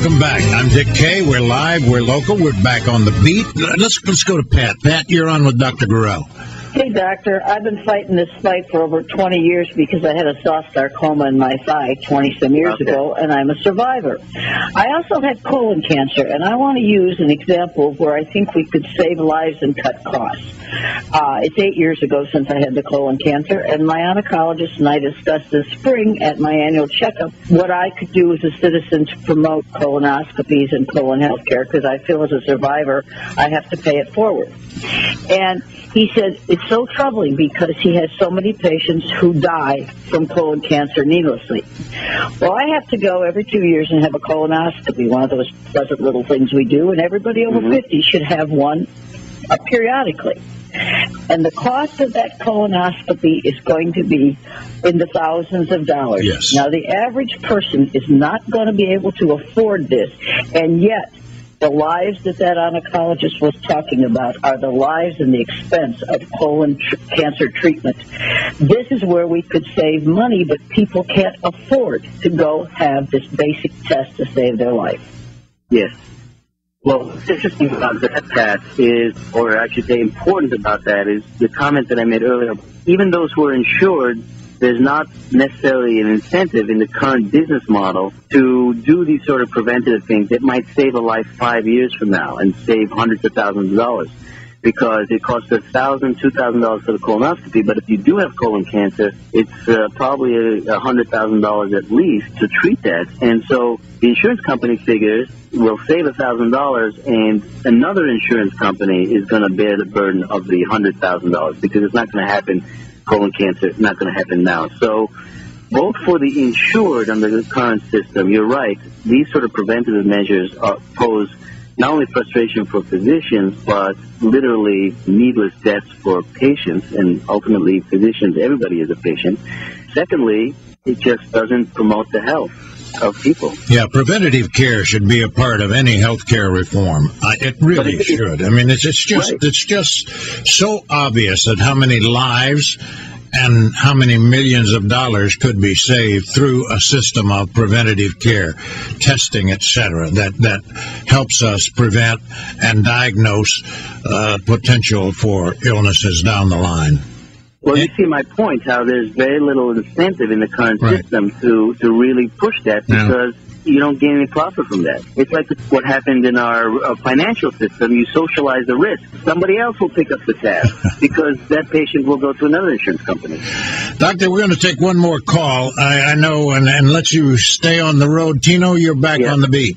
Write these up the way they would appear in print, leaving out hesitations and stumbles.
Welcome back. I'm Dick Kay. We're live. We're local. We're back on the beat. Let's go to Pat. Pat, you're on with Dr. Gurel. Hey, doctor. I've been fighting this fight for over 20 years because I had a soft sarcoma in my thigh 20-some years ago, and I'm a survivor. I also had colon cancer, and I want to use an example of where I think we could save lives and cut costs. It's 8 years ago since I had the colon cancer, and my oncologist and I discussed this spring at my annual checkup what I could do as a citizen to promote colonoscopies and colon health care, because I feel as a survivor I have to pay it forward. And he said it's so troubling because he has so many patients who die from colon cancer needlessly. Well, I have to go every 2 years and have a colonoscopy, one of those pleasant little things we do, and everybody over 50 should have one periodically. And the cost of that colonoscopy is going to be in the thousands of dollars. Yes. Now, the average person is not going to be able to afford this, and yet the lives that oncologist was talking about are the lives and the expense of colon cancer treatment. This is where we could save money, but people can't afford to go have this basic test to save their life. Yes. Well, what's interesting about that, Pat, is, or I should say important about that, is the comment that I made earlier. Even those who are insured, there's not necessarily an incentive in the current business model to do these sort of preventative things that might save a life 5 years from now and save hundreds of thousands of dollars, because it costs $1,000, $2,000 for the colonoscopy. But if you do have colon cancer, it's probably $100,000 at least to treat that. And so the insurance company figures we'll save $1,000, and another insurance company is going to bear the burden of the $100,000 because it's not going to happen. Colon cancer is not going to happen now. So both for the insured under the current system, you're right, these sort of preventative measures pose not only frustration for physicians, but literally needless deaths for patients, and ultimately physicians, everybody is a patient. Secondly, it just doesn't promote the health of people. Yeah, preventative care should be a part of any healthcare reform. It really should. I mean, it's just so obvious that how many lives and how many millions of dollars could be saved through a system of preventative care, testing, etc., that helps us prevent and diagnose potential for illnesses down the line. Well, you see my point, how there's very little incentive in the current system to really push that, because you don't gain any profit from that. It's like what happened in our financial system. You socialize the risk. Somebody else will pick up the tab because that patient will go to another insurance company. Doctor, we're going to take one more call. I know, and let you stay on the road. Tino, you're back on the beat.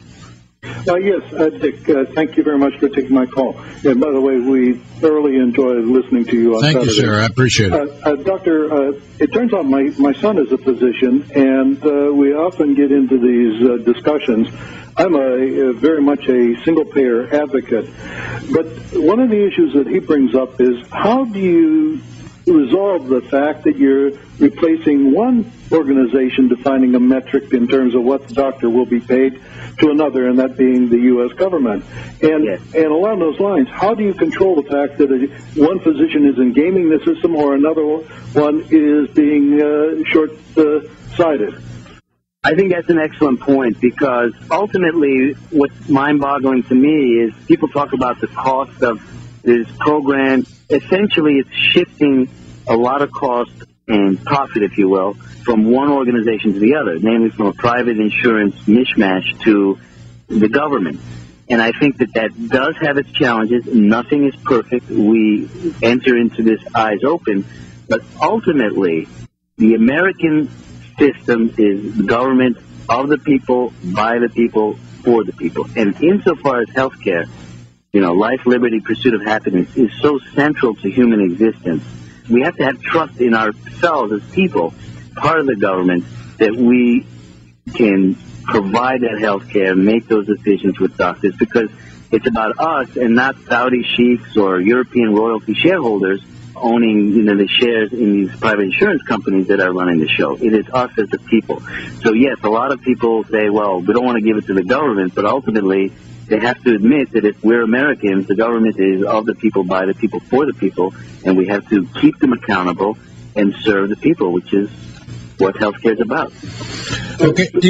Yes, Dick, thank you very much for taking my call. And by the way, we thoroughly enjoyed listening to you on Saturday. Thank you, sir. I appreciate it. Doctor, it turns out my son is a physician, and we often get into these discussions. I'm very much a single-payer advocate, but one of the issues that he brings up is how do you resolve the fact that you're replacing one organization defining a metric in terms of what the doctor will be paid to another, and that being the U.S. government. And along those lines, how do you control the fact that one physician isn't gaming the system or another one is being short-sighted? I think that's an excellent point, because ultimately what's mind-boggling to me is people talk about the cost of this program. Essentially, it's shifting a lot of cost and profit, if you will, from one organization to the other, namely from a private insurance mishmash to the government. And I think that does have its challenges. Nothing is perfect. We enter into this eyes open. But ultimately, the American system is the government of the people, by the people, for the people. And insofar as healthcare, life, liberty, pursuit of happiness is so central to human existence. We have to have trust in ourselves as people, part of the government, that we can provide that health care, make those decisions with doctors, because it's about us and not Saudi sheiks or European royalty shareholders owning the shares in these private insurance companies that are running the show. It is us as the people. So, yes, a lot of people say, well, we don't want to give it to the government, but ultimately they have to admit that if we're Americans, the government is of the people, by the people, for the people, and we have to keep them accountable and serve the people, which is what healthcare is about. Okay, Dino?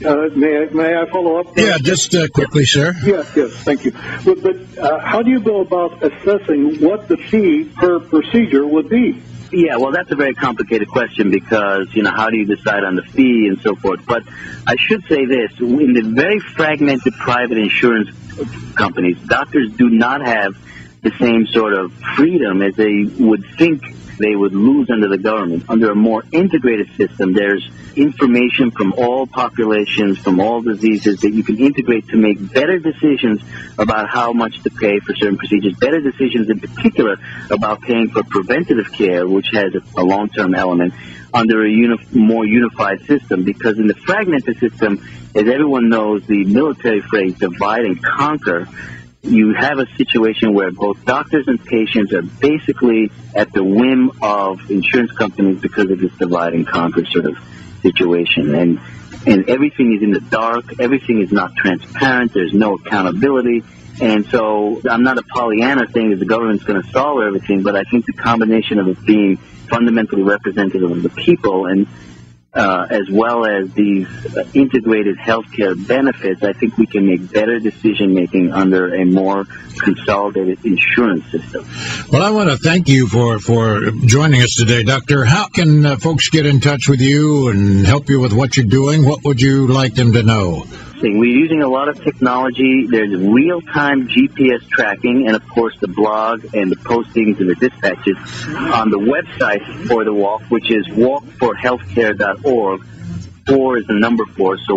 May I follow up? Yeah, just quickly, sir. Yes, thank you. But how do you go about assessing what the fee per procedure would be? Yeah, well, that's a very complicated question because, how do you decide on the fee and so forth? But I should say this. In the very fragmented private insurance companies, doctors do not have the same sort of freedom as they would think they would lose under the government. Under a more integrated system, there's information from all populations, from all diseases that you can integrate to make better decisions about how much to pay for certain procedures, better decisions in particular about paying for preventative care, which has a long-term element, under a more unified system. Because in the fragmented system, as everyone knows, the military phrase divide and conquer, you have a situation where both doctors and patients are basically at the whim of insurance companies because of this divide and conquer sort of situation. And everything is in the dark. Everything is not transparent. There's no accountability. And so I'm not a Pollyanna saying that the government's going to solve everything, but I think the combination of it being fundamentally representative of the people and as well as these integrated healthcare benefits, I think we can make better decision-making under a more consolidated insurance system. Well, I want to thank you for joining us today, Doctor. How can folks get in touch with you and help you with what you're doing? What would you like them to know? We're using a lot of technology. There's real-time GPS tracking and, of course, the blog and the postings and the dispatches on the website for the walk, which is walkforhealthcare.org. 4 is the number 4, so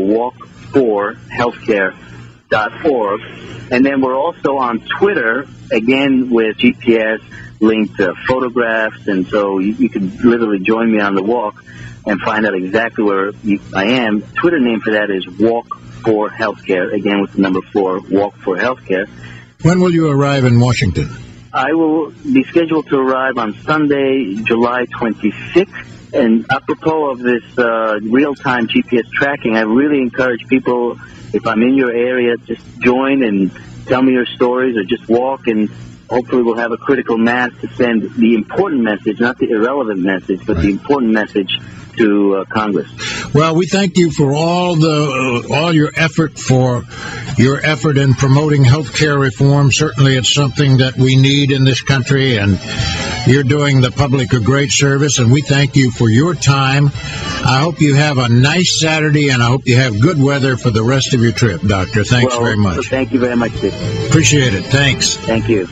walkforhealthcare.org. And then we're also on Twitter, again, with GPS linked to photographs, and so you can literally join me on the walk and find out exactly where I am. Twitter name for that is Walk for Healthcare, again with the number 4, Walk for Healthcare. When will you arrive in Washington? I will be scheduled to arrive on Sunday, July 26th. And apropos of this real-time GPS tracking, I really encourage people, if I'm in your area, just join and tell me your stories or just walk, and hopefully we'll have a critical mass to send the important message, not the irrelevant message, but the important message to Congress. Well, we thank you for all your effort in promoting health care reform. Certainly it's something that we need in this country, and you're doing the public a great service, and we thank you for your time. I hope you have a nice Saturday, and I hope you have good weather for the rest of your trip, Doctor. Thanks very much. Thank you very much, Steve. Appreciate it. Thanks. Thank you.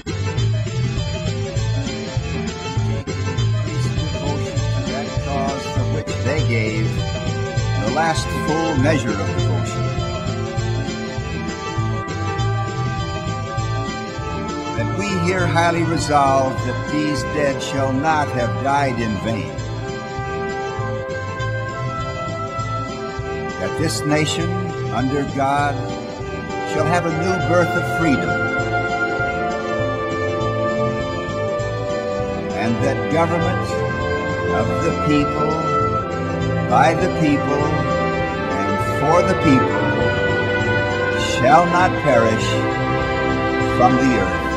They gave the last full measure of devotion. That we here highly resolve that these dead shall not have died in vain. That this nation, under God, shall have a new birth of freedom. And that government of the people, by the people, and for the people, shall not perish from the earth.